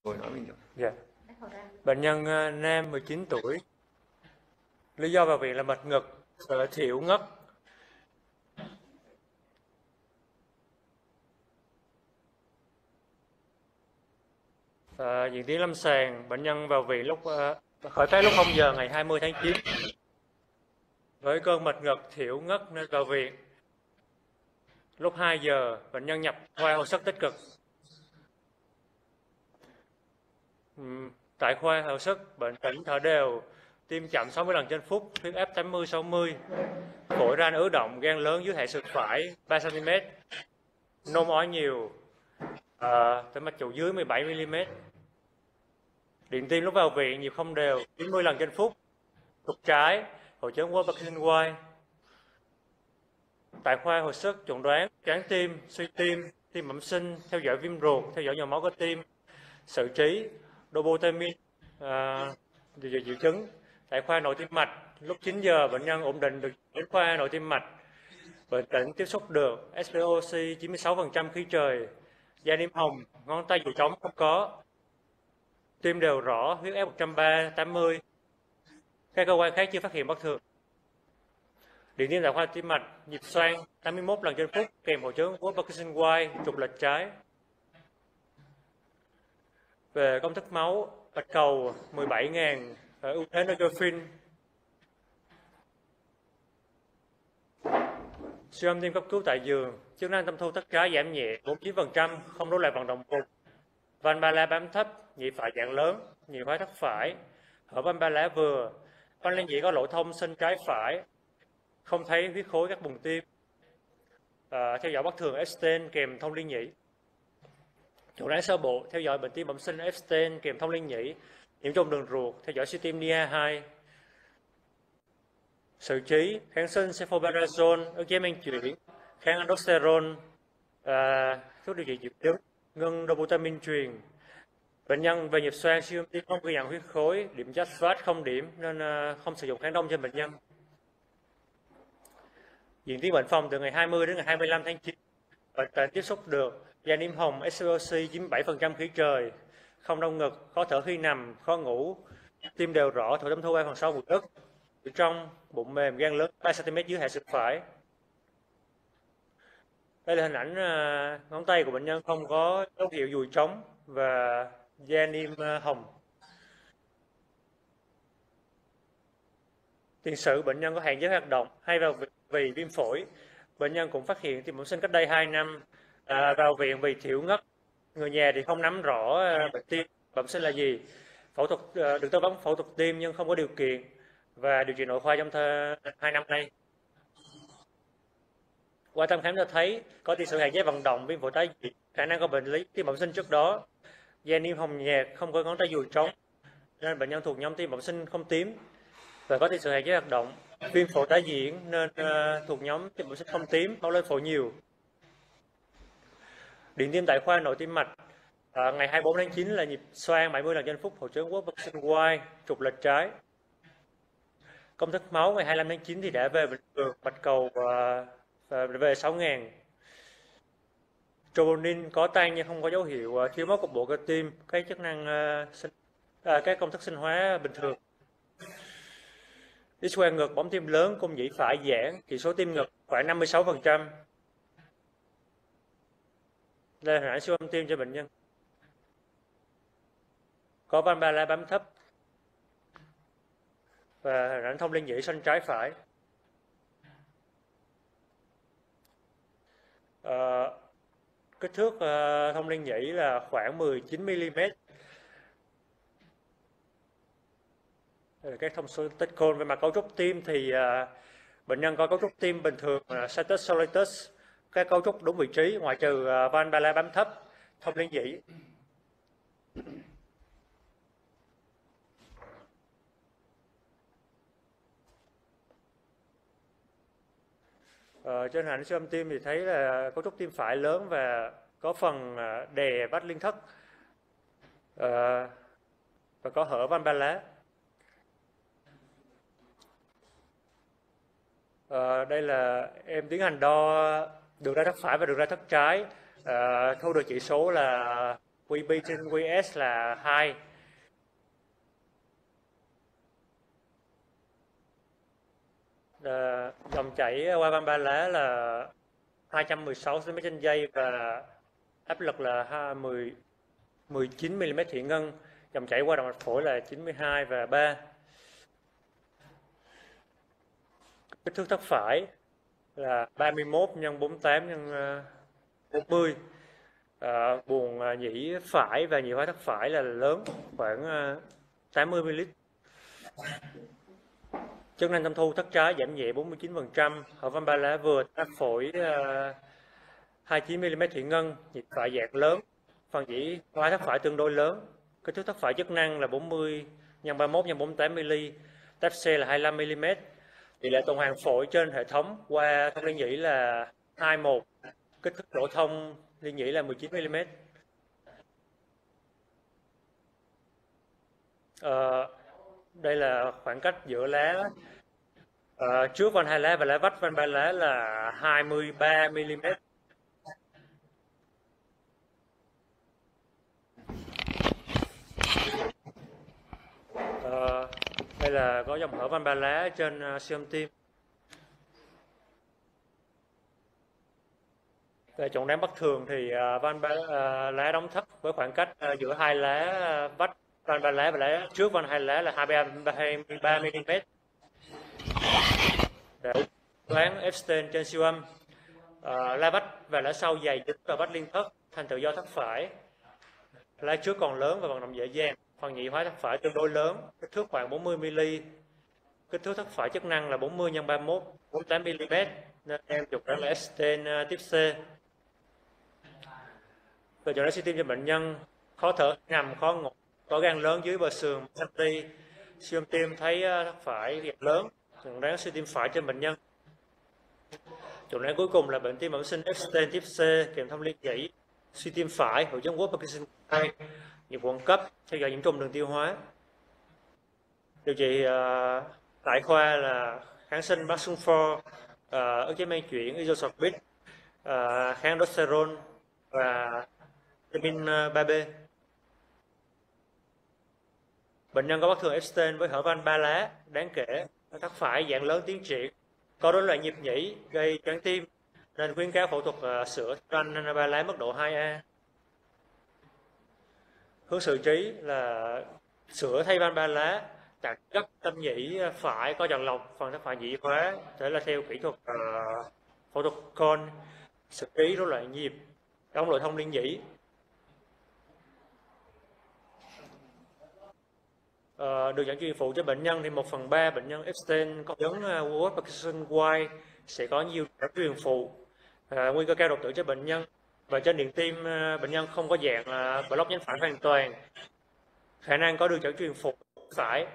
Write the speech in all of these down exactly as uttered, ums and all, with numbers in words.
Rồi nói mình được. Dạ. Bệnh nhân ờ, nam mười chín tuổi. Lý do vào viện là mệt ngực, ờ, thiểu ngất. Ờ, diễn tiến lâm sàng, bệnh nhân vào viện lúc ờ, khởi phát lúc không giờ ngày hai mươi tháng chín với cơn mệt ngực, thiểu ngất nên vào viện. Lúc hai giờ, bệnh nhân nhập khoa hồi sức tích cực. Ừm, Tại khoa hồi sức, bệnh tỉnh thở đều, tim chậm sáu mươi lần trên phút, huyết áp tám mươi sáu mươi, phổi ra ứ động, gan lớn dưới hệ sườn phải ba xăng ti mét, nôn ói nhiều, uh, tĩnh mạch chủ dưới mười bảy mi li mét. Điện tim lúc vào viện nhịp không đều, chín mươi lần trên phút, trục trái, hội chứng Wolff-Parkinson-White. Tại khoa hồi sức chẩn đoán choáng tim, suy tim, tim bẩm sinh, theo dõi viêm ruột, theo dõi nhồi máu cơ tim, xử trí dobutamine, à, dự chứng. Tại khoa nội tim mạch, lúc chín giờ bệnh nhân ổn định được đến khoa nội tim mạch, bệnh tỉnh tiếp xúc được, ét pê o xê chín mươi sáu phần trăm khí trời, da niêm hồng, ngón tay dù trống không có, tim đều rõ, huyết áp một trăm ba mươi tám mươi. Các cơ quan khác chưa phát hiện bất thường. Điện tim tại khoa tim mạch, nhịp xoang tám mươi mốt lần trên phút kèm hội chứng Wolff-Parkinson-White, trục lệch trái. Về công thức máu, bạch cầu mười bảy nghìn, ưu thế neutrophil. Siêu âm tim cấp cứu tại giường, chức năng tâm thu thất trái giảm nhẹ bốn mươi chín phần trăm, không rối loạn vận động vùng. Van ba lá bám thấp, nhị phải dạng lớn, nhị hóa thất phải, hở van ba lá vừa, van lên nhị có lỗ thông sinh trái phải, không thấy huyết khối các vùng tim. À, theo dõi bất thường Epstein kèm thông liên nhĩ. Chẩn đoán sơ bộ theo dõi bệnh tim bẩm sinh Epstein kèm thông liên nhĩ, nhiễm trùng đường ruột, theo dõi suy tim en i a hai. Xử trí kháng sinh cefoperazone, ức chế men chuyển, kháng aldosterone, à, thuốc điều trị dị chứng, ngưng dopamine truyền. Bệnh nhân về nhịp xoang siêu âm tim không ghi nhận huyết khối, điểm chất phát không điểm nên uh, không sử dụng kháng đông cho bệnh nhân. Diễn tiến bệnh phòng từ ngày hai mươi đến ngày hai mươi lăm tháng chín. Bệnh tình tiếp xúc được da niêm hồng, ét pê o xê chín mươi bảy phần trăm khí trời, không đau ngực, khó thở khi nằm, khó ngủ, tim đều rõ, thổi tâm thu ba phần sáu bụi đất, trong bụng mềm, gan lớn ba xăng ti mét dưới hệ sườn phải. Đây là hình ảnh uh, ngón tay của bệnh nhân không có dấu hiệu dùi trống và da niêm uh, hồng. Tiền sử bệnh nhân có hạn chế hoạt động hay vào vì viêm phổi. Bệnh nhân cũng phát hiện tim bẩm sinh cách đây hai năm, à, vào viện vì thiểu ngất. Người nhà thì không nắm rõ à, bệnh tim bẩm sinh là gì. Phẫu thuật à, được tư vấn phẫu thuật tim nhưng không có điều kiện và điều trị nội khoa trong hai năm nay. Qua thăm khám cho thấy có tiền sử hạn chế vận động, viêm phổi tái diễn, khả năng có bệnh lý tim bẩm sinh trước đó, da niêm hồng nhạt, không có ngón tay dùi trống nên bệnh nhân thuộc nhóm tim bẩm sinh không tím và có tiền sử hạn chế hoạt động, viêm phổi tái diễn nên uh, thuộc nhóm tim bẩm sinh không tím, máu lên phổi nhiều. Điện tim tại khoa nội tim mạch, à, ngày hai mươi bốn tháng chín là nhịp xoang bảy mươi lần trên phút, hội chứng Wolff-Parkinson-White, trục lệch trái. Công thức máu ngày hai mươi lăm tháng chín thì đã về bình thường, bạch cầu và, và về sáu nghìn. Troponin có tăng nhưng không có dấu hiệu uh, thiếu máu cục bộ cơ tim, các chức năng uh, sinh, à, các công thức sinh hóa bình thường. X-quang ngực, bóng tim lớn, cung nhĩ phải giãn, chỉ số tim ngực khoảng năm mươi sáu phần trăm. Đây là hình ảnh siêu âm tim cho bệnh nhân. Có van ba lá bám thấp và hình ảnh thông liên nhĩ xoanh trái phải. À, kích thước uh, thông liên nhĩ là khoảng mười chín mi li mét. Đây là các thông số tích côn. Về mặt cấu trúc tim thì uh, bệnh nhân có cấu trúc tim bình thường, uh, situs solitus, các cấu trúc đúng vị trí ngoại trừ uh, van ba lá bám thấp, thông liên nhĩ. Ờ, trên hình siêu âm tim thì thấy là cấu trúc tim phải lớn và có phần đè vách liên thất ờ, và có hở van ba lá. Ờ, đây là em tiến hành đo đường ra thất phải và đường ra thất trái, ờ, thu được chỉ số là quy bê trên quy ét là hai. À, dòng chảy qua van ba lá là hai trăm mười sáu xăng ti mét trên giây và áp lực là mười, mười chín mi-li-mét thủy ngân. Dòng chảy qua động mạch phổi là chín mươi hai và ba. Kích thước thất phải là ba mươi mốt nhân bốn mươi tám nhân bốn mươi. À, buồng nhĩ phải và nhị hóa thất phải là lớn, khoảng tám mươi mi-li-lít. Chức năng tâm thu thất trái giảm nhẹ bốn mươi chín phần trăm. Hở van ba lá vừa áp phổi uh, hai mươi chín mi-li-mét thủy ngân, nhịp phải dạng lớn, phần nhĩ hóa thất phải tương đối lớn. Kích thước thất phải chức năng là bốn mươi nhân ba mươi mốt nhân bốn mươi tám mi-li. Táp C là hai mươi lăm mi-li-mét. Tỷ lệ tuần hoàn phổi trên hệ thống qua thông liên nhĩ là hai một. Kích thước lỗ thông liên nhĩ là mười chín mi-li-mét. À, đây là khoảng cách giữa lá à, trước van hai lá và lá vách van ba lá là hai mươi ba mi-li-mét. À, đây là có dòng hở van ba lá trên uh, siêu âm tim. Về chẩn đoán bất thường thì uh, van ba uh, lá đóng thấp với khoảng cách uh, giữa hai lá uh, vách van ba lá và lá trước van hai lá là hai mươi ba mi-li-mét. Để đoán Epstein trên siêu âm, uh, lá vách và lá sau dày dính vào vách liên thất, thành tựu do thất phải. Lá trước còn lớn và vận động dễ dàng. Phần nhị hóa thất phải tương đối lớn, kích thước khoảng bốn mươi mi-li. Kích thước thất phải chức năng là bốn mươi nhân ba mươi mốt, bốn mươi tám mi-li-mét. Nên em chụp đoán là Epstein uh, tiếp C. Về chẩn đoán suy tim cho bệnh nhân, khó thở, nằm, khó ngủ, có gan lớn dưới bờ sườn, cm. Siêu âm tim thấy thất phải gan lớn. Chẩn đoán suy tim phải trên bệnh nhân. Chẩn đoán cuối cùng là bệnh tim bẩm sinh Epstein tiếp C kèm thông liên nhĩ, suy tim phải, hội chứng Wolff-Parkinson hai, nhiễm khuẩn cấp, theo dõi nhiễm trùng đường tiêu hóa. Điều trị uh, tại khoa là kháng sinh Baxunfor, uh, ức chế men chuyển Isosorbic, uh, kháng aldosterone và vitamin ba B. Bệnh nhân có bất thường Epstein với hở van ba lá đáng kể, thất phải dạng lớn tiến triển, có rối loạn nhịp nhĩ gây choáng tim, nên khuyến cáo phẫu thuật uh, sửa van ba lá mức độ hai A. Hướng xử trí là sửa thay van ba lá, đặt gấp tâm nhĩ phải có chọn lọc phần thất phải nhĩ hóa, thể là theo kỹ thuật uh, phẫu thuật con, xử trí rối loạn nhịp, đóng nội thông liên nhĩ. Uh, được dẫn truyền phụ cho bệnh nhân thì một phần ba bệnh nhân Epstein có chứng uh, Wolff-Parkinson White sẽ có nhiều dẫn truyền phụ, uh, nguy cơ cao đột tử cho bệnh nhân. Và trên điện tim uh, bệnh nhân không có dạng uh, block nhánh phải hoàn toàn, khả năng có đường dẫn truyền phụ phải.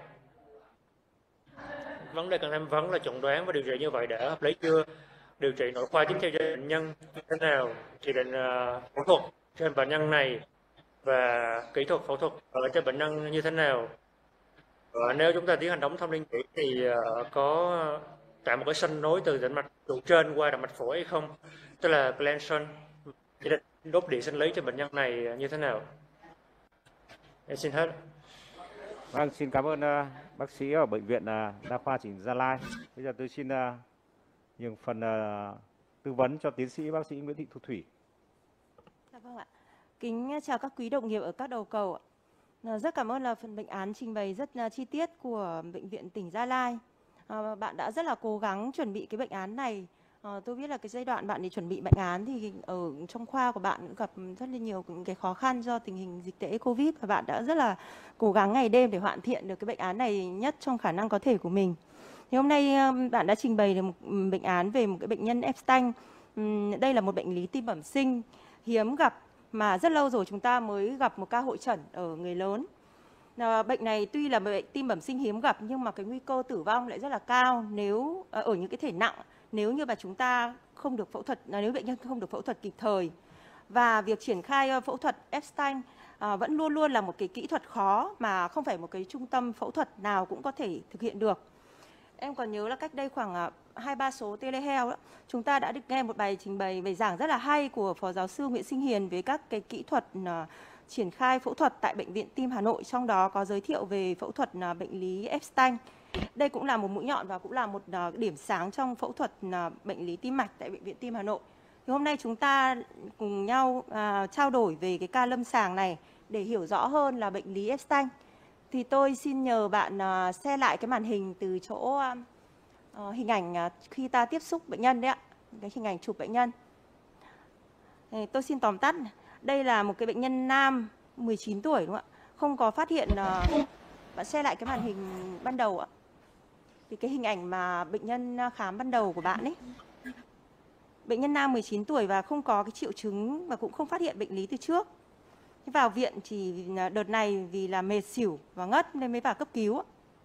Vấn đề cần tham vấn là chẩn đoán và điều trị như vậy đã hợp lý chưa? Điều trị nội khoa tiếp theo cho bệnh nhân như thế nào? Chỉ định uh, phẫu thuật trên bệnh nhân này và kỹ thuật phẫu thuật ở cho bệnh nhân như thế nào? Và nếu chúng ta tiến hành đóng thông liên nhĩ thì uh, có tạo một cái sanh nối từ tĩnh mạch trụ trên qua động mạch phổi hay không, tức là gland shunt. Chỉ định đốt điện sinh lý cho bệnh nhân này như thế nào? Em xin hết. Vâng, xin cảm ơn uh, bác sĩ ở bệnh viện uh, Đa khoa tỉnh Gia Lai. Bây giờ tôi xin uh, nhường phần uh, tư vấn cho tiến sĩ bác sĩ Nguyễn Thị Thu Thủy. Dạ vâng ạ. Kính chào các quý đồng nghiệp ở các đầu cầu ạ. Rất cảm ơn là phần bệnh án trình bày rất chi tiết của bệnh viện tỉnh Gia Lai. À, bạn đã rất là cố gắng chuẩn bị cái bệnh án này. À, tôi biết là cái giai đoạn bạn để chuẩn bị bệnh án thì ở trong khoa của bạn gặp rất là nhiều cái khó khăn do tình hình dịch tễ Covid, và bạn đã rất là cố gắng ngày đêm để hoàn thiện được cái bệnh án này nhất trong khả năng có thể của mình. Thì hôm nay bạn đã trình bày được một bệnh án về một cái bệnh nhân Epstein. Đây là một bệnh lý tim bẩm sinh hiếm gặp mà rất lâu rồi chúng ta mới gặp một ca hội chẩn ở người lớn. À, bệnh này tuy là bệnh tim bẩm sinh hiếm gặp nhưng mà cái nguy cơ tử vong lại rất là cao nếu ở những cái thể nặng, nếu như mà chúng ta không được phẫu thuật, nếu bệnh nhân không được phẫu thuật kịp thời. Và việc triển khai phẫu thuật Epstein à, vẫn luôn luôn là một cái kỹ thuật khó mà không phải một cái trung tâm phẫu thuật nào cũng có thể thực hiện được. Em còn nhớ là cách đây khoảng hai ba số telehealth đó, chúng ta đã được nghe một bài trình bày bài giảng rất là hay của Phó Giáo sư Nguyễn Sinh Hiền về các cái kỹ thuật uh, triển khai phẫu thuật tại Bệnh viện Tim Hà Nội, trong đó có giới thiệu về phẫu thuật uh, bệnh lý Epstein. Đây cũng là một mũi nhọn và cũng là một uh, điểm sáng trong phẫu thuật uh, bệnh lý tim mạch tại Bệnh viện Tim Hà Nội. Thì hôm nay chúng ta cùng nhau uh, trao đổi về cái ca lâm sàng này để hiểu rõ hơn là bệnh lý Epstein. Thì tôi xin nhờ bạn uh, share lại cái màn hình từ chỗ uh, uh, hình ảnh uh, khi ta tiếp xúc bệnh nhân đấy ạ, cái hình ảnh chụp bệnh nhân. Thì tôi xin tóm tắt, đây là một cái bệnh nhân nam mười chín tuổi đúng không ạ? Không có phát hiện, uh, bạn share lại cái màn hình ban đầu ạ. Thì cái hình ảnh mà bệnh nhân khám ban đầu của bạn ấy. Bệnh nhân nam mười chín tuổi và không có cái triệu chứng và cũng không phát hiện bệnh lý từ trước. Vào viện chỉ đợt này vì là mệt xỉu và ngất nên mới vào cấp cứu.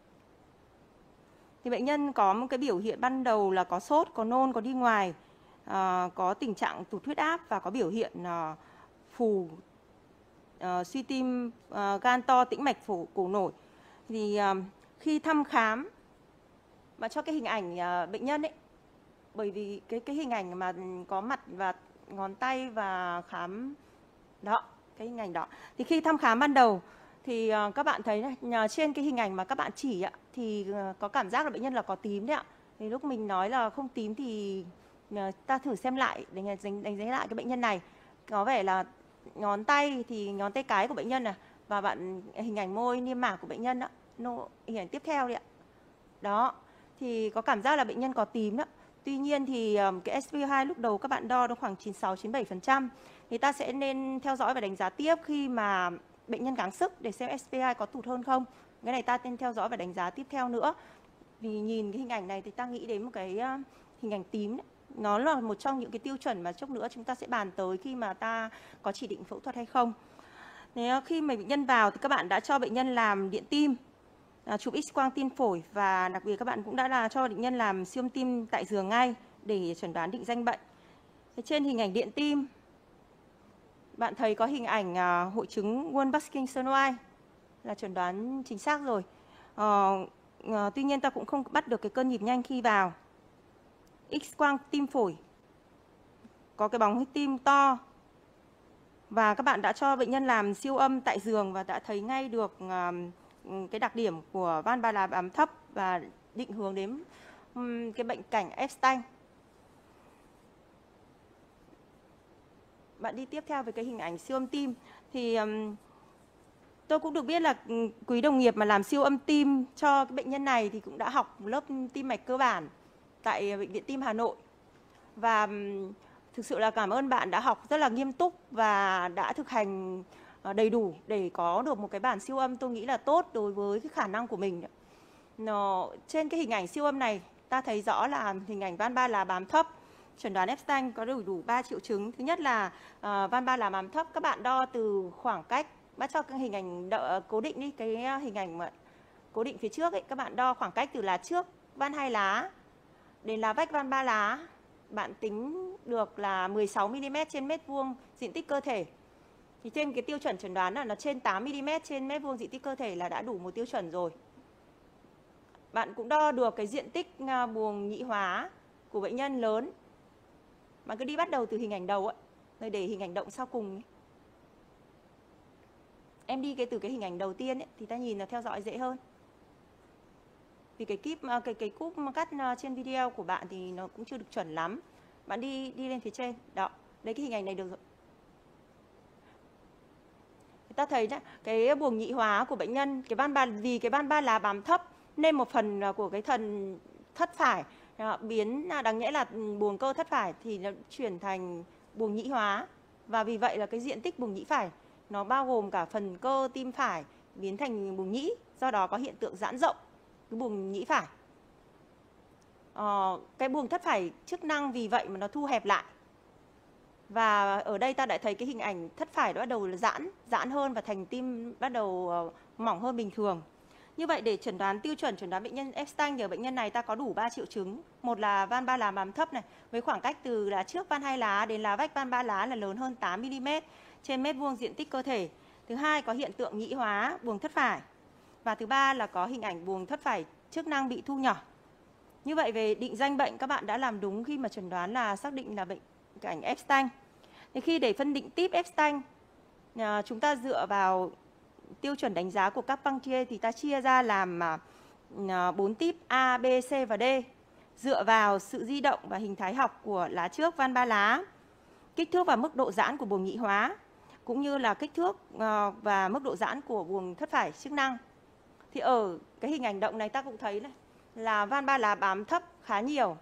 Thì bệnh nhân có một cái biểu hiện ban đầu là có sốt, có nôn, có đi ngoài, à, có tình trạng tụt huyết áp và có biểu hiện à, phù, à, suy tim, à, gan to, tĩnh mạch phổi cổ nổi. Thì à, khi thăm khám, mà cho cái hình ảnh à, bệnh nhân ấy, bởi vì cái cái hình ảnh mà có mặt và ngón tay và khám đó, cái hình ảnh đó. Thì khi thăm khám ban đầu thì uh, các bạn thấy này, trên cái hình ảnh mà các bạn chỉ ạ, thì uh, có cảm giác là bệnh nhân là có tím đấy ạ. Thì lúc mình nói là không tím thì uh, ta thử xem lại để đánh, đánh giá lại cái bệnh nhân này. Có vẻ là ngón tay thì ngón tay cái của bệnh nhân này, và bạn hình ảnh môi niêm mạc của bệnh nhân đó, no, hình ảnh tiếp theo đấy ạ. Đó, thì có cảm giác là bệnh nhân có tím đó. Tuy nhiên thì um, cái ét pê o hai lúc đầu các bạn đo nó khoảng chín mươi sáu đến chín mươi bảy phần trăm. Thì ta sẽ nên theo dõi và đánh giá tiếp khi mà bệnh nhân gắng sức để xem ét pê o hai có tụt hơn không. Cái này ta nên theo dõi và đánh giá tiếp theo nữa. Vì nhìn cái hình ảnh này thì ta nghĩ đến một cái uh, hình ảnh tím đấy. Nó là một trong những cái tiêu chuẩn mà chốc nữa chúng ta sẽ bàn tới khi mà ta có chỉ định phẫu thuật hay không. Nếu khi mà bệnh nhân vào thì các bạn đã cho bệnh nhân làm điện tim, À, chụp X-quang tim phổi, và đặc biệt các bạn cũng đã là cho bệnh nhân làm siêu âm tim tại giường ngay để chẩn đoán định danh bệnh. Thế trên hình ảnh điện tim, bạn thấy có hình ảnh à, hội chứng Wolff-Parkinson-White là chẩn đoán chính xác rồi. À, à, tuy nhiên ta cũng không bắt được cái cơn nhịp nhanh khi vào. X-quang tim phổi, có cái bóng tim to, và các bạn đã cho bệnh nhân làm siêu âm tại giường và đã thấy ngay được à, cái đặc điểm của van ba lá bám thấp và định hướng đến um, cái bệnh cảnh Epstein. Bạn đi tiếp theo với cái hình ảnh siêu âm tim thì um, tôi cũng được biết là quý đồng nghiệp mà làm siêu âm tim cho cái bệnh nhân này thì cũng đã học lớp tim mạch cơ bản tại Bệnh viện Tim Hà Nội. Và um, thực sự là cảm ơn bạn đã học rất là nghiêm túc và đã thực hành đầy đủ để có được một cái bản siêu âm tôi nghĩ là tốt đối với cái khả năng của mình. Nó, trên cái hình ảnh siêu âm này ta thấy rõ là hình ảnh van ba lá bám thấp, chẩn đoán Epstein có đủ đủ ba triệu chứng. Thứ nhất là uh, van ba lá bám thấp, các bạn đo từ khoảng cách, bắt cho cái hình ảnh đỡ, cố định đi, cái hình ảnh mà cố định phía trước ấy, các bạn đo khoảng cách từ lá trước van hai lá đến lá vách van ba lá, bạn tính được là mười sáu mi li mét trên mét vuông diện tích cơ thể. Thì trên cái tiêu chuẩn chẩn đoán là nó trên tám mi li mét trên mét vuông diện tích cơ thể là đã đủ một tiêu chuẩn rồi. Bạn cũng đo được cái diện tích buồng nhị hóa của bệnh nhân lớn. Bạn cứ đi bắt đầu từ hình ảnh đầu ấy, rồi để hình ảnh động sau cùng ấy. Em đi cái từ cái hình ảnh đầu tiên ấy, thì ta nhìn là theo dõi dễ hơn. Vì cái kíp cái cái cúp cắt trên video của bạn thì nó cũng chưa được chuẩn lắm. Bạn đi đi lên phía trên. Đó, đấy cái hình ảnh này được rồi. Ta thấy đấy, cái buồng nhị hóa của bệnh nhân, cái van ba vì cái van ba lá bám thấp nên một phần của cái thần thất phải biến đáng nhẽ là buồng cơ thất phải thì nó chuyển thành buồng nhị hóa, và vì vậy là cái diện tích buồng nhĩ phải nó bao gồm cả phần cơ tim phải biến thành buồng nhĩ, do đó có hiện tượng giãn rộng cái buồng nhĩ phải. Ờ, cái buồng thất phải chức năng vì vậy mà nó thu hẹp lại. Và ở đây ta đã thấy cái hình ảnh thất phải bắt đầu giãn, giãn hơn và thành tim bắt đầu mỏng hơn bình thường. Như vậy để chẩn đoán tiêu chuẩn chẩn đoán bệnh nhân Epstein thì ở bệnh nhân này ta có đủ ba triệu chứng. Một là van ba lá bám thấp này, với khoảng cách từ lá trước van hai lá đến lá vách van ba lá là lớn hơn tám mi li mét trên mét vuông diện tích cơ thể. Thứ hai có hiện tượng nhĩ hóa buồng thất phải. Và thứ ba là có hình ảnh buồng thất phải chức năng bị thu nhỏ. Như vậy về định danh bệnh các bạn đã làm đúng khi mà chẩn đoán là xác định là bệnh cảnh Epstein. Thì khi để phân định típ Epstein, à, chúng ta dựa vào tiêu chuẩn đánh giá của Carpentier thì ta chia ra làm bốn típ A, B, C và D, dựa vào sự di động và hình thái học của lá trước van ba lá, kích thước và mức độ giãn của buồng nhị hóa, cũng như là kích thước và mức độ giãn của buồng thất phải chức năng. Thì ở cái hình ảnh động này ta cũng thấy này là van ba lá bám thấp khá nhiều,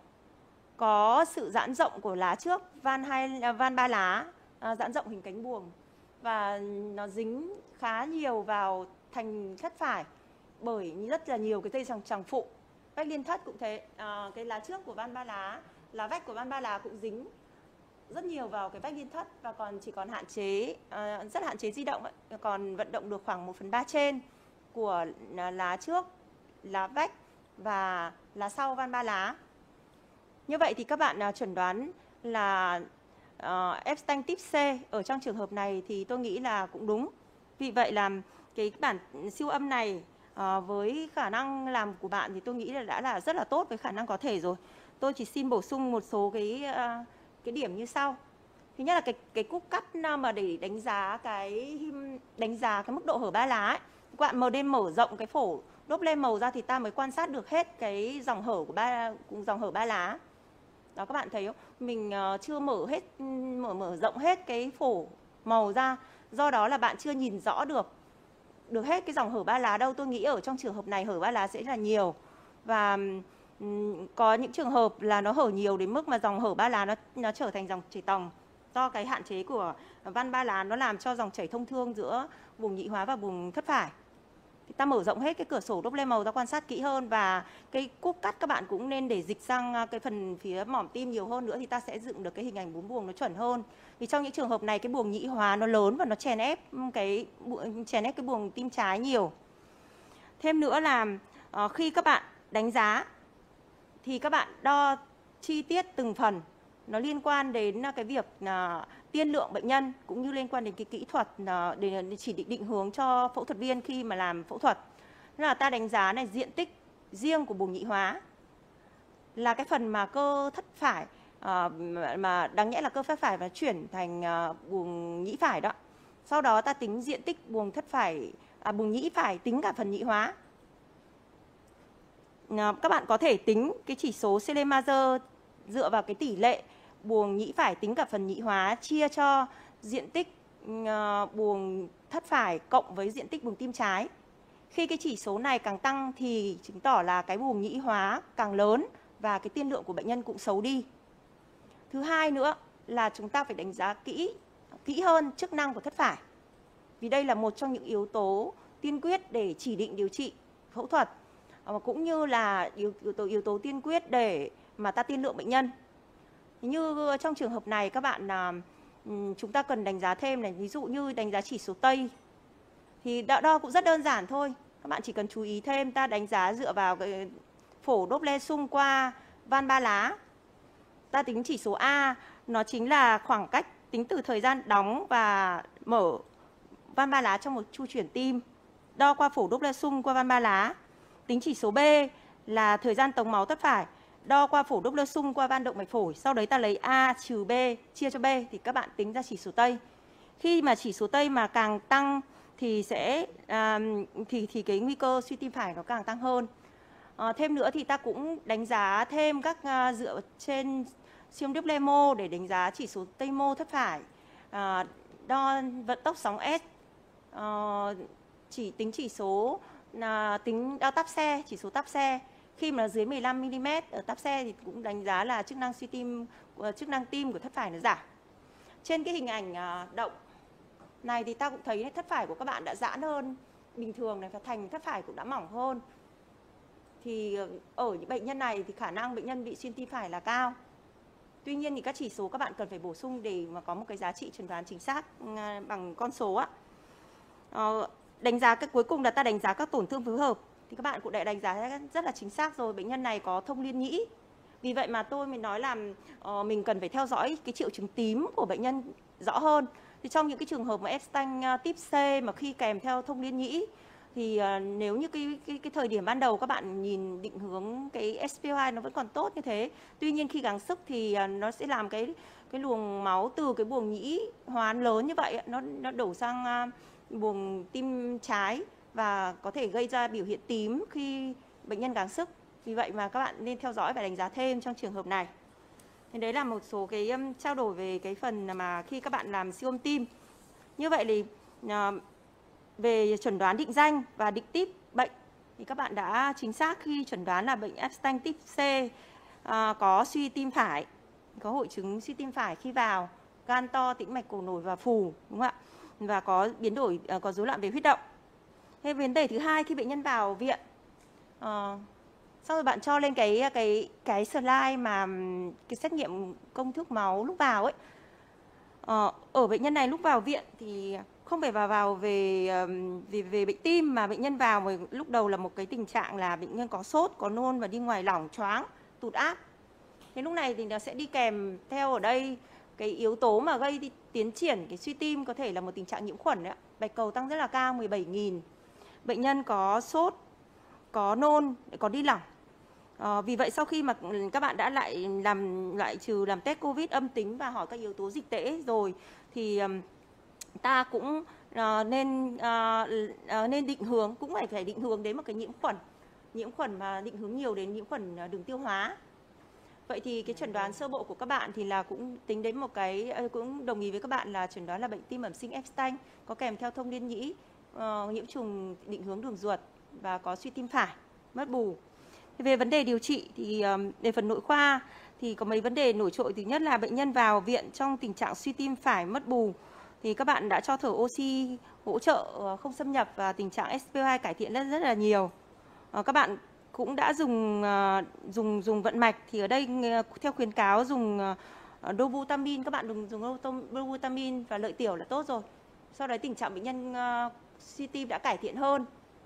có sự giãn rộng của lá trước van hai van ba lá, à, giãn rộng hình cánh buồng, và nó dính khá nhiều vào thành thất phải bởi rất là nhiều cái dây chằng chằng phụ. Vách liên thất cũng thế, à, cái lá trước của van ba lá, lá vách của van ba lá cũng dính rất nhiều vào cái vách liên thất, và còn chỉ còn hạn chế, à, rất hạn chế di động ấy. Còn vận động được khoảng một phần ba trên của lá trước, lá vách và lá sau van ba lá. Như vậy thì các bạn uh, chuẩn đoán là uh, Epstein type C ở trong trường hợp này thì tôi nghĩ là cũng đúng. Vì vậy là cái bản siêu âm này uh, với khả năng làm của bạn thì tôi nghĩ là đã là rất là tốt với khả năng có thể rồi. Tôi chỉ xin bổ sung một số cái uh, cái điểm như sau. Thứ nhất là cái cái cúc cắt mà để đánh giá cái đánh giá cái mức độ hở ba lá ấy. Các bạn mà nên mở rộng cái phổ Doppler màu ra thì ta mới quan sát được hết cái dòng hở của ba dòng hở ba lá. Đó, các bạn thấy không? Mình uh, chưa mở hết mở mở rộng hết cái phổ màu ra, do đó là bạn chưa nhìn rõ được được hết cái dòng hở ba lá đâu. Tôi nghĩ ở trong trường hợp này hở ba lá sẽ là nhiều, và um, có những trường hợp là nó hở nhiều đến mức mà dòng hở ba lá nó nó trở thành dòng chảy tòng, do cái hạn chế của van ba lá nó làm cho dòng chảy thông thương giữa buồng nhị hóa và buồng thất phải. Thì ta mở rộng hết cái cửa sổ Doppler màu ra quan sát kỹ hơn, và cái cúc cắt các bạn cũng nên để dịch sang cái phần phía mỏm tim nhiều hơn nữa thì ta sẽ dựng được cái hình ảnh bốn buồng nó chuẩn hơn. Vì trong những trường hợp này cái buồng nhị hóa nó lớn và nó chèn ép cái chèn ép cái buồng tim trái nhiều. Thêm nữa là uh, khi các bạn đánh giá thì các bạn đo chi tiết từng phần, nó liên quan đến cái việc uh, tiên lượng bệnh nhân, cũng như liên quan đến cái kỹ thuật uh, để chỉ định định hướng cho phẫu thuật viên khi mà làm phẫu thuật. Nên là ta đánh giá này diện tích riêng của buồng nhị hóa là cái phần mà cơ thất phải uh, mà đáng nhẽ là cơ thất phải và chuyển thành uh, buồng nhĩ phải đó. Sau đó ta tính diện tích buồng thất phải à, buồng nhĩ phải tính cả phần nhị hóa. Uh, các bạn có thể tính cái chỉ số Selemacher dựa vào cái tỷ lệ buồng nhĩ phải tính cả phần nhị hóa chia cho diện tích uh, buồng thất phải cộng với diện tích buồng tim trái. Khi cái chỉ số này càng tăng thì chứng tỏ là cái buồng nhĩ hóa càng lớn và cái tiên lượng của bệnh nhân cũng xấu đi. Thứ hai nữa là chúng ta phải đánh giá kỹ kỹ hơn chức năng của thất phải. Vì đây là một trong những yếu tố tiên quyết để chỉ định điều trị phẫu thuật, cũng như là yếu, yếu tố yếu tố tiên quyết để mà ta tiên lượng bệnh nhân. Như trong trường hợp này các bạn là chúng ta cần đánh giá thêm này, ví dụ như đánh giá chỉ số Tây thì đo, đo cũng rất đơn giản thôi. Các bạn chỉ cần chú ý thêm, ta đánh giá dựa vào cái phổ Doppler xung qua van ba lá. Ta tính chỉ số A, nó chính là khoảng cách tính từ thời gian đóng và mở van ba lá trong một chu chuyển tim, đo qua phổ Doppler xung qua van ba lá. Tính chỉ số B là thời gian tống máu thất phải, đo qua phổ Doppler xung qua van động mạch phổi. Sau đấy ta lấy A trừ B chia cho B thì các bạn tính ra chỉ số Tây. Khi mà chỉ số Tây mà càng tăng thì sẽ à, thì thì cái nguy cơ suy tim phải nó càng tăng hơn. À, thêm nữa thì ta cũng đánh giá thêm các uh, dựa trên siêu âm Doppler mô để đánh giá chỉ số Tây mô thất phải, à, đo vận tốc sóng S, à, chỉ tính chỉ số là tính đo táp xe, chỉ số táp xe. Khi mà dưới mười lăm mi li mét ở táp xe thì cũng đánh giá là chức năng suy tim, chức năng tim của thất phải nó giảm. Trên cái hình ảnh uh, động này thì ta cũng thấy thất phải của các bạn đã giãn hơn bình thường này, và thành thất phải cũng đã mỏng hơn. Thì ở những bệnh nhân này thì khả năng bệnh nhân bị xuyên tim phải là cao. Tuy nhiên thì các chỉ số các bạn cần phải bổ sung để mà có một cái giá trị chẩn đoán chính xác bằng con số á. Ờ, đánh giá cái cuối cùng là ta đánh giá các tổn thương phối hợp. Thì các bạn cũng đã đánh giá rất là chính xác rồi, bệnh nhân này có thông liên nhĩ. Vì vậy mà tôi mình nói là uh, mình cần phải theo dõi cái triệu chứng tím của bệnh nhân rõ hơn. Thì trong những cái trường hợp mà Epstein uh, type C mà khi kèm theo thông liên nhĩ Thì uh, nếu như cái, cái cái thời điểm ban đầu các bạn nhìn định hướng cái ét pê o hai nó vẫn còn tốt như thế, tuy nhiên khi gắng sức thì uh, nó sẽ làm cái cái luồng máu từ cái buồng nhĩ hoán lớn như vậy nó nó đổ sang uh, buồng tim trái và có thể gây ra biểu hiện tím khi bệnh nhân gắng sức. Vì vậy mà các bạn nên theo dõi và đánh giá thêm trong trường hợp này. Thì đấy là một số cái um, trao đổi về cái phần mà khi các bạn làm siêu âm tim. Như vậy thì uh, về chẩn đoán định danh và định típ bệnh thì các bạn đã chính xác khi chẩn đoán là bệnh Epstein type C, à, có suy tim phải, có hội chứng suy tim phải khi vào, gan to, tĩnh mạch cổ nổi và phù, đúng không ạ? Và có biến đổi, à, có rối loạn về huyết động. Thế vấn đề thứ hai khi bệnh nhân vào viện, à, xong rồi bạn cho lên cái cái cái slide mà cái xét nghiệm công thức máu lúc vào ấy. À, ở bệnh nhân này lúc vào viện thì không phải vào vào về về về bệnh tim mà bệnh nhân vào mà lúc đầu là một cái tình trạng là bệnh nhân có sốt, có nôn và đi ngoài lỏng, choáng, tụt áp. Thế lúc này thì nó sẽ đi kèm theo ở đây cái yếu tố mà gây đi, tiến triển cái suy tim có thể là một tình trạng nhiễm khuẩn đấy ạ. Bạch cầu tăng rất là cao, mười bảy nghìn. Bệnh nhân có sốt, có nôn, có đi lỏng. À, vì vậy sau khi mà các bạn đã lại làm loại trừ làm test Covid âm tính và hỏi các yếu tố dịch tễ rồi thì ta cũng uh, nên uh, uh, nên định hướng, cũng phải phải định hướng đến một cái nhiễm khuẩn, nhiễm khuẩn mà định hướng nhiều đến nhiễm khuẩn đường tiêu hóa. Vậy thì cái chẩn đoán sơ bộ của các bạn thì là cũng tính đến một cái, cũng đồng ý với các bạn là chẩn đoán là bệnh tim bẩm sinh Epstein có kèm theo thông liên nhĩ, uh, nhiễm trùng định hướng đường ruột và có suy tim phải, mất bù. Về vấn đề điều trị thì um, về phần nội khoa thì có mấy vấn đề nổi trội. Thứ nhất là bệnh nhân vào viện trong tình trạng suy tim phải, mất bù thì các bạn đã cho thở oxy hỗ trợ không xâm nhập và tình trạng ét pê o hai cải thiện rất rất là nhiều. À, các bạn cũng đã dùng uh, dùng dùng vận mạch thì ở đây uh, theo khuyến cáo dùng uh, dovutamin, các bạn dùng dùng dovutamin và lợi tiểu là tốt rồi. Sau đấy tình trạng bệnh nhân uh, suy tim đã cải thiện hơn.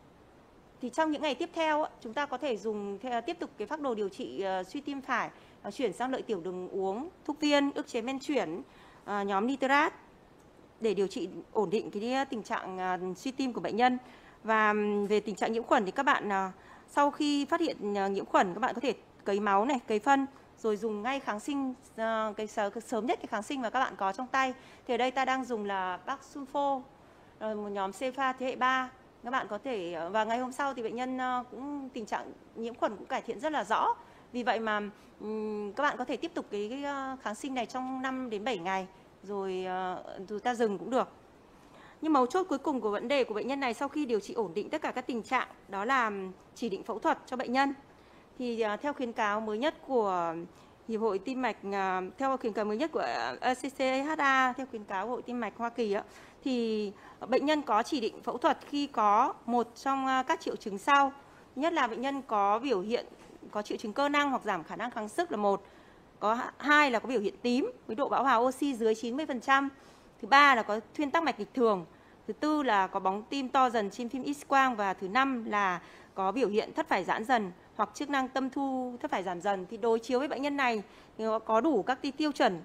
Thì trong những ngày tiếp theo chúng ta có thể dùng theo, tiếp tục cái phác đồ điều trị uh, suy tim phải, uh, chuyển sang lợi tiểu đường uống, thuốc viên, ức chế men chuyển, uh, nhóm nitrat để điều trị ổn định cái tình trạng uh, suy tim của bệnh nhân. Và um, về tình trạng nhiễm khuẩn thì các bạn uh, sau khi phát hiện uh, nhiễm khuẩn các bạn có thể cấy máu này, cấy phân rồi dùng ngay kháng sinh, uh, cái sớm nhất cái kháng sinh mà các bạn có trong tay. Thì ở đây ta đang dùng là Paxsulfo, uh, một nhóm Cepha thế hệ ba. Các bạn có thể, và ngày hôm sau thì bệnh nhân cũng tình trạng nhiễm khuẩn cũng cải thiện rất là rõ. Vì vậy mà um, các bạn có thể tiếp tục cái, cái kháng sinh này trong năm đến bảy ngày rồi uh, rồi ta dừng cũng được. Nhưng mấu chốt cuối cùng của vấn đề của bệnh nhân này sau khi điều trị ổn định tất cả các tình trạng đó là chỉ định phẫu thuật cho bệnh nhân. Thì uh, theo khuyến cáo mới nhất của Hiệp hội Tim mạch, uh, theo khuyến cáo mới nhất của a xê xê hát a, theo khuyến cáo của Hội Tim mạch Hoa Kỳ á, thì bệnh nhân có chỉ định phẫu thuật khi có một trong các triệu chứng sau. Nhất là bệnh nhân có biểu hiện có triệu chứng cơ năng hoặc giảm khả năng kháng sức là một. Có hai là có biểu hiện tím với độ bão hòa oxy dưới chín mươi phần trăm. Thứ ba là có thuyên tắc mạch nghịch thường. Thứ tư là có bóng tim to dần trên phim X-quang. Và thứ năm là có biểu hiện thất phải giãn dần hoặc chức năng tâm thu thất phải giảm dần. Thì đối chiếu với bệnh nhân này thì có đủ các tiêu chuẩn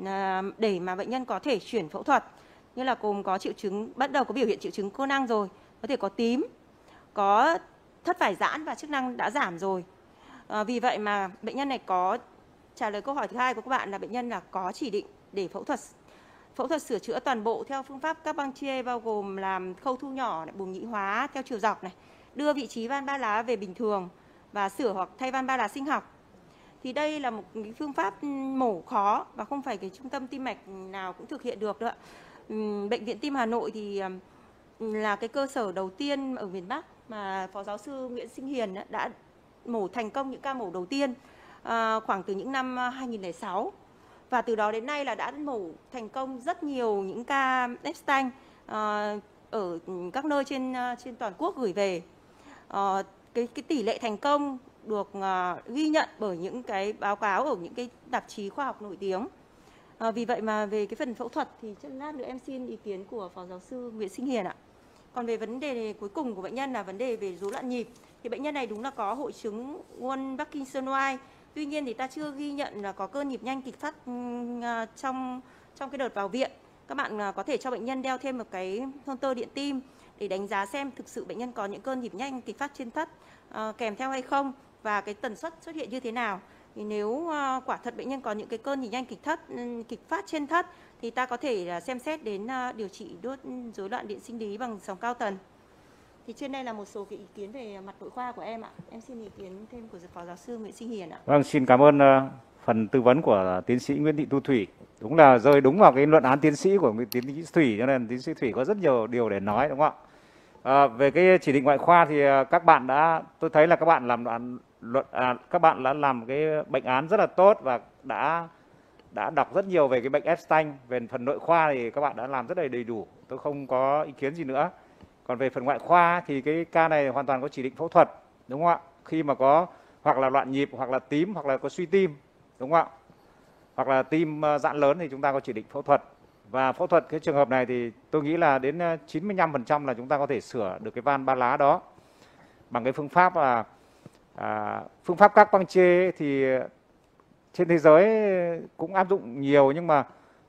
để mà bệnh nhân có thể chuyển phẫu thuật. Như là gồm có triệu chứng, bắt đầu có biểu hiện triệu chứng cơ năng rồi, có thể có tím, có thất phải giãn và chức năng đã giảm rồi. À, vì vậy mà bệnh nhân này có, trả lời câu hỏi thứ hai của các bạn là bệnh nhân là có chỉ định để phẫu thuật phẫu thuật sửa chữa toàn bộ theo phương pháp Carpentier, bao gồm làm khâu thu nhỏ, buồng nhĩ hóa theo chiều dọc này, đưa vị trí van ba lá về bình thường và sửa hoặc thay van ba lá sinh học. Thì đây là một cái phương pháp mổ khó và không phải cái trung tâm tim mạch nào cũng thực hiện được nữa. Bệnh viện Tim Hà Nội thì là cái cơ sở đầu tiên ở miền Bắc mà Phó Giáo sư Nguyễn Sinh Hiền đã mổ thành công những ca mổ đầu tiên khoảng từ những năm hai nghìn lẻ sáu. Và từ đó đến nay là đã mổ thành công rất nhiều những ca Epstein ở các nơi trên trên toàn quốc gửi về. Cái, cái tỷ lệ thành công được ghi nhận bởi những cái báo cáo ở những cái tạp chí khoa học nổi tiếng. À, vì vậy mà về cái phần phẫu thuật thì chắc lát nữa em xin ý kiến của Phó Giáo sư Nguyễn Sinh Hiền ạ. Còn về vấn đề cuối cùng của bệnh nhân là vấn đề về rối loạn nhịp. Thì bệnh nhân này đúng là có hội chứng Wolff Parkinson White. Tuy nhiên thì ta chưa ghi nhận là có cơn nhịp nhanh kịch phát trong trong cái đợt vào viện. các bạn có thể cho bệnh nhân đeo thêm một cái Holter điện tim để đánh giá xem thực sự bệnh nhân có những cơn nhịp nhanh kịch phát trên thất uh, kèm theo hay không, và cái tần suất xuất hiện như thế nào. Thì nếu uh, quả thật bệnh nhân có những cái cơn nhịp nhanh kịch thất kịch phát trên thất thì ta có thể uh, xem xét đến uh, điều trị đốt rối loạn điện sinh lý bằng sóng cao tần. Thì trên đây là một số cái ý kiến về mặt nội khoa của em ạ. Em xin ý kiến thêm của phó giáo sư Nguyễn Sinh Hiền ạ. Vâng, xin cảm ơn uh, phần tư vấn của tiến sĩ Nguyễn Thị Thu Thủy. Đúng là rơi đúng vào cái luận án tiến sĩ của tiến sĩ Thủy, cho nên tiến sĩ Thủy có rất nhiều điều để nói, đúng không ạ? À, về cái chỉ định ngoại khoa thì các bạn đã, tôi thấy là các bạn làm đoạn luận à, các bạn đã làm cái bệnh án rất là tốt và đã đã đọc rất nhiều về cái bệnh Epstein. Về phần nội khoa thì các bạn đã làm rất là đầy đủ, tôi không có ý kiến gì nữa. Còn về phần ngoại khoa thì cái ca này hoàn toàn có chỉ định phẫu thuật, đúng không ạ? Khi mà có hoặc là loạn nhịp, hoặc là tím, hoặc là có suy tim, đúng không ạ? Hoặc là tim giãn lớn thì chúng ta có chỉ định phẫu thuật. Và phẫu thuật cái trường hợp này thì tôi nghĩ là đến chín mươi lăm phần trăm là chúng ta có thể sửa được cái van ba lá đó bằng cái phương pháp là à, phương pháp các băng chê thì trên thế giới cũng áp dụng nhiều, nhưng mà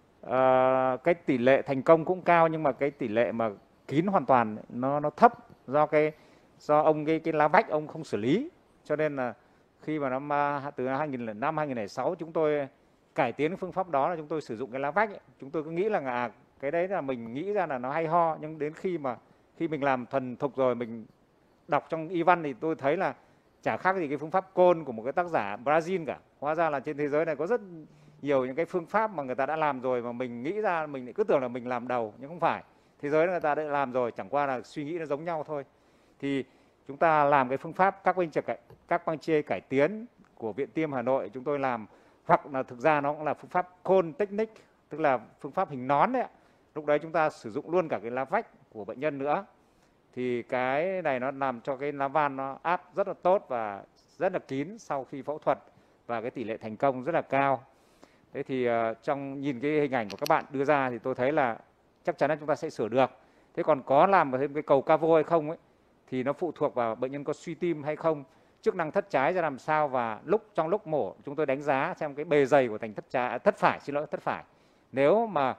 à, cái tỷ lệ thành công cũng cao, nhưng mà cái tỷ lệ mà kín hoàn toàn nó nó thấp do cái do ông cái cái lá vách ông không xử lý. Cho nên là khi mà năm từ hai nghìn lẻ năm hai nghìn lẻ sáu chúng tôi cải tiến cái phương pháp đó là chúng tôi sử dụng cái lá vách ấy. Chúng tôi cứ nghĩ là à, cái đấy là mình nghĩ ra là nó hay ho, nhưng đến khi mà khi mình làm thuần thục rồi, mình đọc trong y văn thì tôi thấy là chả khác gì cái phương pháp côn của một cái tác giả Brazil cả. Hóa ra là trên thế giới này có rất nhiều những cái phương pháp mà người ta đã làm rồi mà mình nghĩ ra, mình lại cứ tưởng là mình làm đầu, nhưng không phải. Thế giới người ta đã làm rồi, chẳng qua là suy nghĩ nó giống nhau thôi. Thì chúng ta làm cái phương pháp các băng chê các băng chê cải tiến của Viện Tim Hà Nội, chúng tôi làm, hoặc là thực ra nó cũng là phương pháp cone technique, tức là phương pháp hình nón đấy ạ. Lúc đấy chúng ta sử dụng luôn cả cái lá vách của bệnh nhân nữa. Thì cái này nó làm cho cái lá van nó áp rất là tốt và rất là kín sau khi phẫu thuật, và cái tỷ lệ thành công rất là cao. Thế thì uh, trong nhìn cái hình ảnh của các bạn đưa ra thì tôi thấy là chắc chắn là chúng ta sẽ sửa được. Thế còn có làm thêm cái cầu cavo hay không ấy thì nó phụ thuộc vào bệnh nhân có suy tim hay không, chức năng thất trái ra làm sao, và lúc trong lúc mổ chúng tôi đánh giá xem cái bề dày của thành thất trái thất phải xin lỗi thất phải. Nếu mà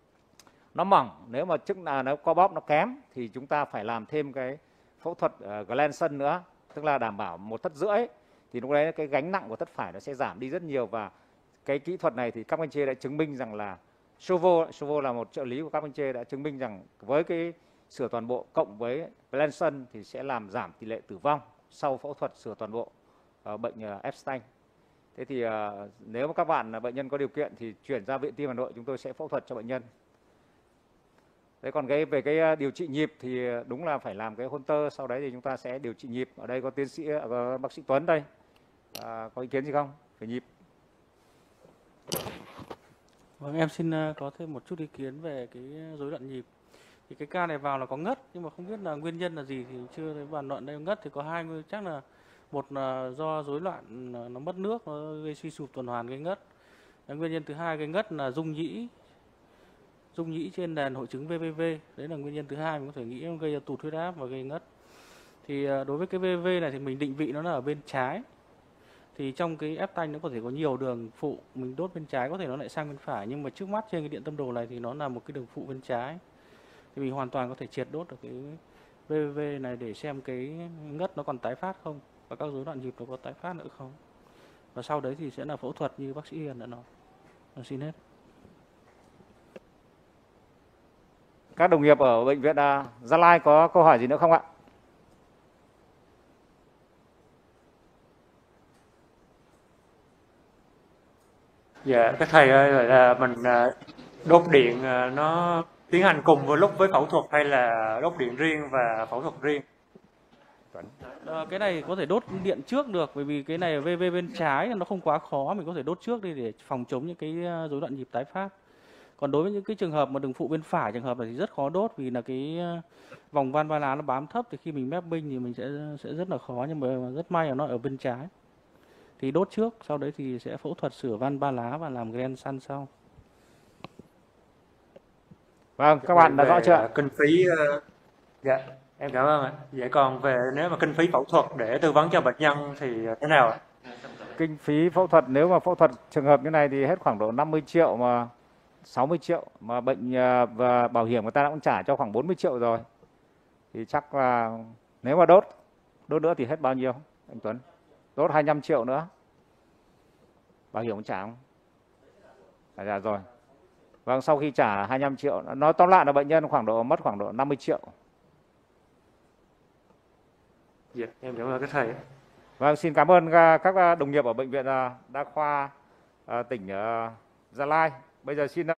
nó mỏng, nếu mà chức là nó co bóp nó kém thì chúng ta phải làm thêm cái phẫu thuật uh, Glenson nữa, tức là đảm bảo một thất rưỡi, thì lúc đấy cái gánh nặng của thất phải nó sẽ giảm đi rất nhiều. Và cái kỹ thuật này thì các anh chê đã chứng minh rằng là Chauveau, Chauveau là một trợ lý của các anh chê đã chứng minh rằng với cái sửa toàn bộ cộng với Glenson thì sẽ làm giảm tỷ lệ tử vong sau phẫu thuật sửa toàn bộ uh, bệnh uh, Epstein. Thế thì uh, nếu mà các bạn uh, bệnh nhân có điều kiện thì chuyển ra Viện Tim Hà Nội, chúng tôi sẽ phẫu thuật cho bệnh nhân. Thế còn cái về cái điều trị nhịp thì đúng là phải làm cái Holter, sau đấy thì chúng ta sẽ điều trị nhịp. Ở đây có tiến sĩ có bác sĩ Tuấn đây, à, có ý kiến gì không về nhịp? Vâng, em xin có thêm một chút ý kiến về cái rối loạn nhịp. Thì cái ca này vào là có ngất, nhưng mà không biết là nguyên nhân là gì thì chưa thấy bàn luận đây. Ngất thì có hai nguyên, chắc là một là do rối loạn nó mất nước, nó gây suy sụp tuần hoàn gây ngất. Nguyên nhân thứ hai gây ngất là rung nhĩ. Rung nhĩ trên nền hội chứng vê vê vê, đấy là nguyên nhân thứ hai mình có thể nghĩ gây ra tụt huyết áp và gây ngất. Thì đối với cái vê vê vê này thì mình định vị nó là ở bên trái. Thì trong cái Epstein nó có thể có nhiều đường phụ, mình đốt bên trái có thể nó lại sang bên phải, nhưng mà trước mắt trên cái điện tâm đồ này thì nó là một cái đường phụ bên trái. Thì mình hoàn toàn có thể triệt đốt được cái vê vê vê này để xem cái ngất nó còn tái phát không, và các rối loạn nhịp nó có tái phát nữa không. Và sau đấy thì sẽ là phẫu thuật như bác sĩ Hiền đã nói. Và xin hết. Các đồng nghiệp ở bệnh viện uh, Gia Lai có câu hỏi gì nữa không ạ? Dạ, các thầy ơi, là mình đốt điện nó tiến hành cùng với lúc với phẫu thuật hay là đốt điện riêng và phẫu thuật riêng? À, cái này có thể đốt điện trước được, bởi vì cái này vê vê bên trái nó không quá khó, mình có thể đốt trước đi để phòng chống những cái rối loạn nhịp tái phát. Còn đối với những cái trường hợp mà đường phụ bên phải, trường hợp này thì rất khó đốt, vì là cái vòng van ba lá nó bám thấp, thì khi mình mapping thì mình sẽ sẽ rất là khó, nhưng mà rất may là nó ở bên trái. Thì đốt trước, sau đấy thì sẽ phẫu thuật sửa van ba lá và làm Glenson sau. Vâng, các bạn đã rõ chưa? Kinh phí, dạ, em cảm ơn ạ. Vậy còn về nếu mà kinh phí phẫu thuật để tư vấn cho bệnh nhân thì thế nào ạ? Kinh phí phẫu thuật, nếu mà phẫu thuật trường hợp như này thì hết khoảng độ năm mươi triệu, mà sáu mươi triệu, mà bệnh ờ, và bảo hiểm người ta cũng trả cho khoảng bốn mươi triệu rồi. Thì chắc là nếu mà đốt, đốt nữa thì hết bao nhiêu anh Tuấn? Đốt hai mươi lăm triệu nữa. Bảo hiểm cũng trả không? À, dạ rồi. Vâng, sau khi trả hai mươi lăm triệu, nói tóm lại là bệnh nhân khoảng độ mất khoảng độ năm mươi triệu. Dạ, em cảm ơn các thầy. Vâng, xin cảm ơn à, các à, đồng nghiệp ở bệnh viện à, Đa khoa à, tỉnh à, Gia Lai. Bây giờ xin